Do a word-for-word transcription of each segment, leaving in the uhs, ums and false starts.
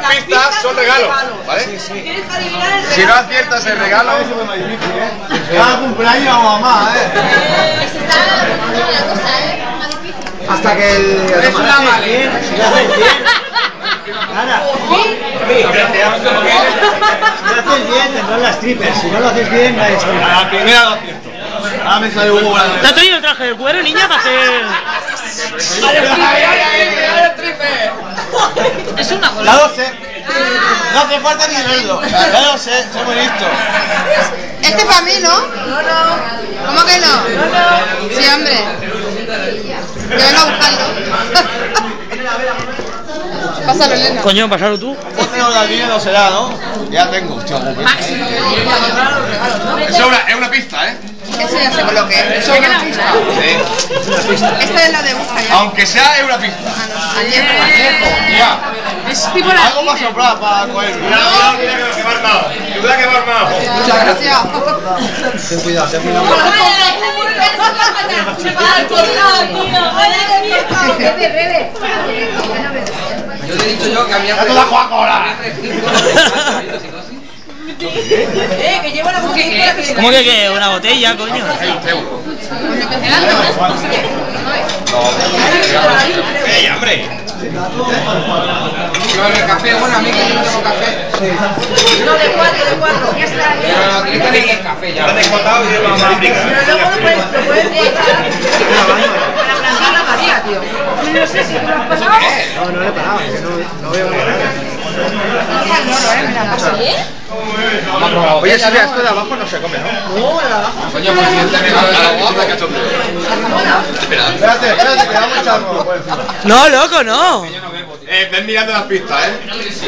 las pistas son regalos, ¿vale? Sí, sí. Tienes que adivinar el regalo. Si no aciertas el regalo, Cada cumpleaños o mamá, ¿eh? Se está poniendo la cosa, ¿eh? Más difícil. Hasta que el... Es una maleta. Si lo haces bien... Nada. Si lo haces bien, tendrás las triples. Si no lo haces bien, no hay stripper. A la primera lo acierto. Ahora me sale Hugo Grande. ¿Te has traído el traje de cuero, niña, para hacer...? Es una Ya cola. lo sé. No hace falta ni verlo. Ya lo sé, soy muy listo. Este es para mí, ¿no? No, no. ¿Cómo que no? No, no. Sí, hombre. Yo vengo a buscarlo. Pásalo, Elena. Coño, pasarlo tú. Yo tengo la línea, no será, ¿no? Ya tengo, tío. es una, es una pista, ¿eh? Eso ya sé con lo que es. Eso es una pista. Sí. Esta es la de busca ya. Aunque sea, es una pista. Ah, no. Ayer. Ya. Es tipo la Algo para soplar, para coger. Cuidado, cuidado, que va armado. Cuidado que va armado. Muchas gracias. Ten cuidado, ten cuidado. Yo le he dicho yo que había... ¡Date la Coca-Cola! Eh, que lleva la botella. ¿Cómo que qué? Una botella, coño. ¡Ey, hombre! Yo el café, bueno, a mí que yo no tengo café. No, de cuatro, de cuatro. Ya está. Pero tiene que tener café ya. Lo has descontado y lleva una Pero luego lo puedes, lo puedes para plantar la María, tío. No sé si tú lo has pasado. No, no le he parado, es que no, no veo nada. Oye, Silvia, esto de abajo no se come, ¿no? Coño, por si este regalo de la guapa, cachondeo. Espérate, espérate, que vamos a echarlo por encima. No, loco, no. Eh, ven mirando las pistas, ¿eh?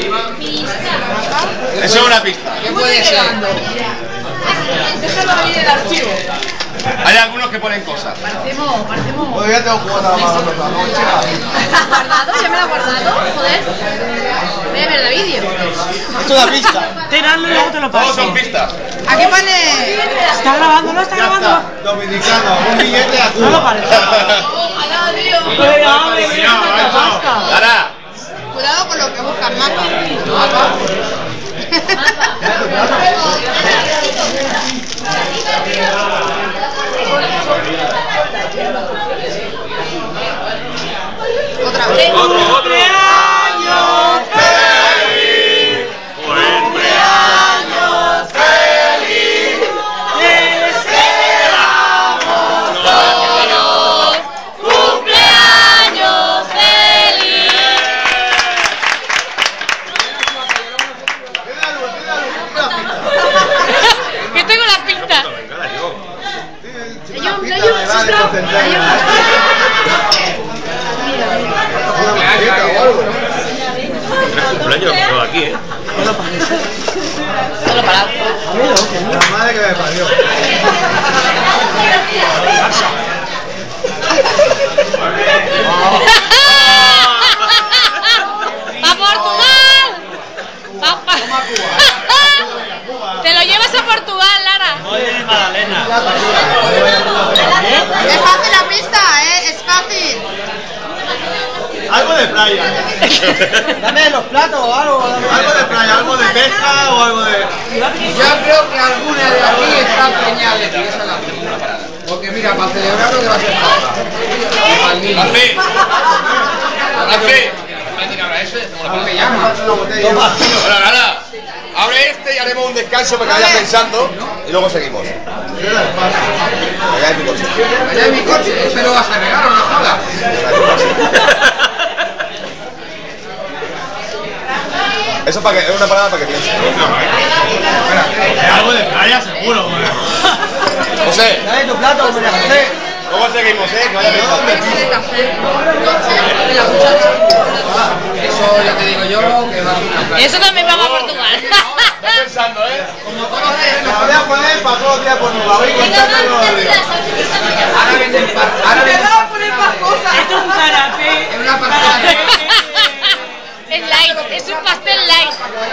Eso es una pista. ¿Qué puede ser? Déjalo ahí en el archivo. Hay algunos que ponen cosas. Parecemos, parecemos. Oye, ya tengo jugado a la mano, ¿no, chica? ¿Guardado? ¿Ya me lo he guardado? Joder. Voy a ver el vídeo. Esto es la pista. Tenadlo y luego te lo Todos paso. son pistas. Aquí pone... ¿Está grabando? ¿No está Ya grabando? está, dominicano, un billete a No lo Cuba. parece. Ojalá, tío. Pero, hombre, mira que te pasa. Lara, Cuidado con lo que buscas, mapa. Otra vez. ¡Cumpleaños feliz! ¡Cumpleaños feliz! ¡Deseamos todos! ¡Cumpleaños feliz! Que tengo la pista. Una pista me vale concentrarme. cumpleaños todo aquí, ¿eh? Solo para. La madre que me parió. ¡A Portugal! ¡Va pa- Te lo llevas a Portugal, Lara. Oye, Magdalena. Es fácil la pista, ¿eh? Es fácil. Algo de playa. Dame los platos o algo. Algo de playa, algo de pesca o algo de... Yo creo que alguna de aquí está preñada de ti, esa es la segunda parada. Porque mira, para celebrar lo que va a ser para para el niño. ¡Así! ¡Así! ¿Cómo se llama? Bueno, Lara, abre este y haremos un descanso para que vayas pensando y luego seguimos. Allá en mi coche. Allá en mi coche, ese lo vas a regalar, no jodas. Eso para que, es una parada para que pienses. Algo de playa seguro, güey. José, Dame tu plato, María José. luego seguimos, ¿eh? Que vaya pensando. Eso ya te digo yo, que va a ser una playa. Eso también va a Portugal. Estás pensando, ¿eh? Como conoces, Me voy a poner para todos los días por nuevo. Voy a contar todos los días. ahora venden par, ahora Te venden va a poner más cosas. Esto es un canapé. Es una pastelera. Es light, es un pastel light.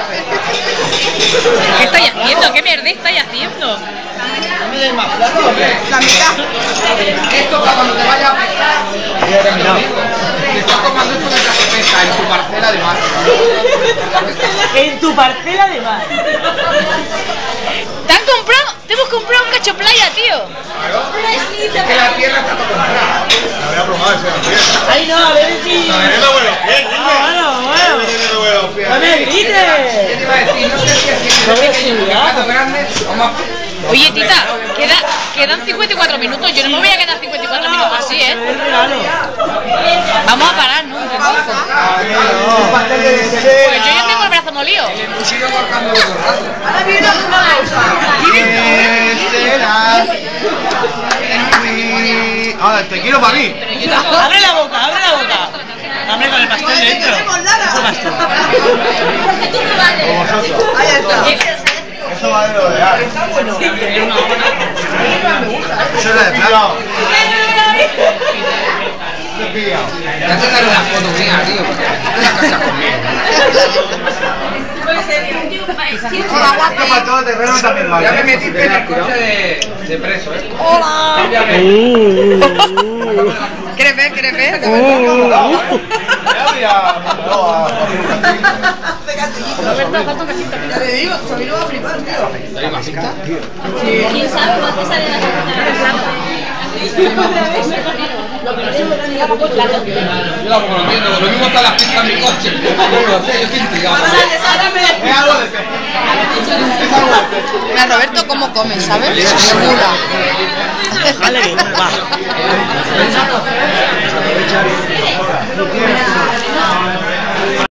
¿Qué estáis haciendo? ¿Qué mierda estáis haciendo? ¿Tienes más platos o qué? La mitad. Esto para cuando te vayas a pescar. Ya he terminado. Te estás tomando esto mientras se pesca en tu parcela de mar. En tu parcela de mar. ¿Te han comprado? Te hemos comprado un cacho playa, tío. Es que la tierra está todo comprada. La voy a probar ese también. Ay, no, a ver si. A ver, no me huele los pies, Bueno, bueno. no me huele los pies. No me ¿Qué grites. te iba a decir? No sé si es No que me es pequeño, sigas. porque grande o más. Oye, tita, queda, quedan cincuenta y cuatro minutos. Yo no me voy a quedar cincuenta y cuatro minutos así, ¿eh? Es regalo. Vamos a parar, ¿no? Un poco. Un pastel de Pues yo cera. ya tengo el brazo molido. El cuchillo cortando los dos brazos. Ahora viene una Ahora, te quiero para mí. Abre la boca, abre la boca. Hombre, con el pastel dentro. Ese pastel. Como vosotros. Ahí está. Eso va de lo de ar. Está bueno. Eso es la de plata. Ya te daré una foto mía, tío. Una casa conmigo. Hola, guapi. Esto para todo terreno también vale. Ya me metiste en el coche de, de preso, ¿eh? Hola. Cámbiame. ¿Quieres ver? ¿Quieres ver? De Roberto, falta un cachito. Ya le digo, tu amigo va a flipar, tío. ¿Hay masita? ¿Quién sabe cuánto sale la Yo tampoco lo entiendo. Lo mismo están las pistas en mi coche. No lo sé, yo estoy intrigado. Es algo de pecho. Es algo de pecho. Mira, Roberto, cómo come, ¿sabes? Segura. Vale, va. Aprovecha.